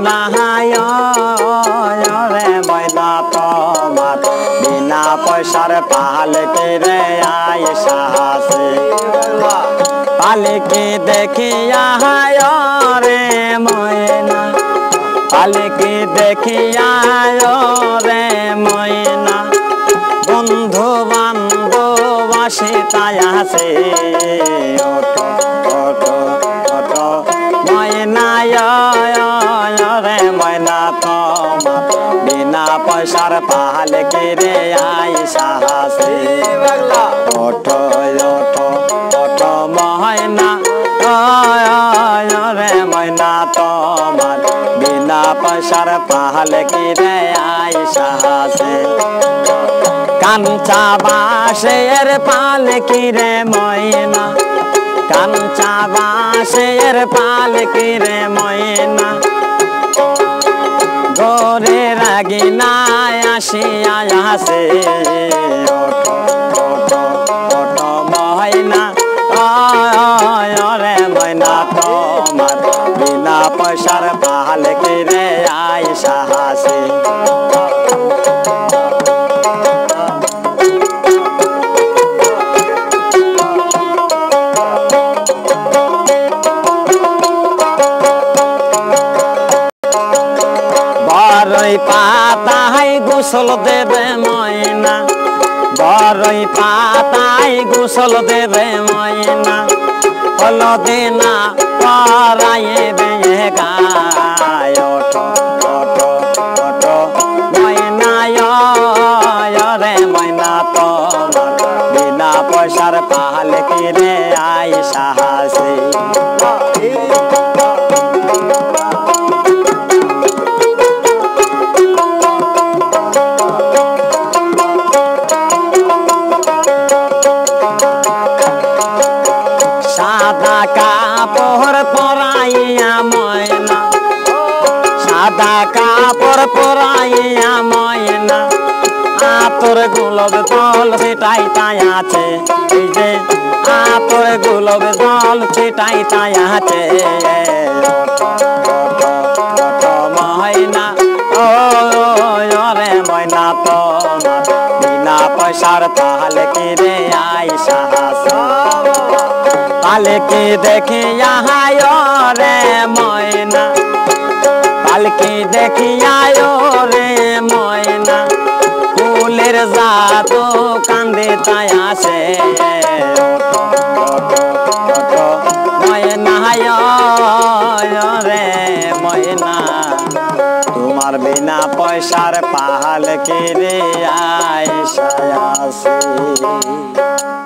ময়না রে ময়না তোমার বিনা পয়সার পালকিরে আইসা আছে পালকি দেখিয়া রে ময়না পালকি দেখিয়া রে ময়না বন্ধু বান্ধব আসে তাই আছে ওঠো ওঠো ওঠো ময়না রে ময়না তোমার বিনা পয়সার পালকিরে আইসা আছে ওঠো ওঠো ওঠো ময়না রে ময়না তোমার বিনা পয়সার পালকিরে আইসা আছে কাঞ্চা বাঁশের পালকিরে ময়না কাঞ্চা বাঁশের পালকিরে ময়না গোরে রাগিনা আসিয়া আসে ওঠো ওঠো ওঠো ময়না রে ময়না তোমার বিনা পয়সার পালকিরে আইসা আসে বড়ই পাতায় গোসল দেবে ময়না বড়ই পাতায় গোসল দেবে ময়না হলদে না পরাইবে গায় ওঠো ওঠো ওঠো ময়না রে ময়না তোমার বিনা পয়সার পালকিরে আইসা আছে সাদা কাপড় পরাইয়া ময়না সাদা কাপড় পরাইয়া ময়না আতর গোলব দল সেটাই তাই আছে এই যে আতর গোলব দল সেটাই তাই আছে ময়না রে ময়না তোমার বিনা পয়সার পালকিরে আইসা আছে পালকি দেখিয়া রে ময়না পালকি দেখিয়া রে ময়না ফুলের জাত কান্দে তাই আসে ময়না রে ময়না তোমার বিনা পয়সার পালকিরে আইসা আছে।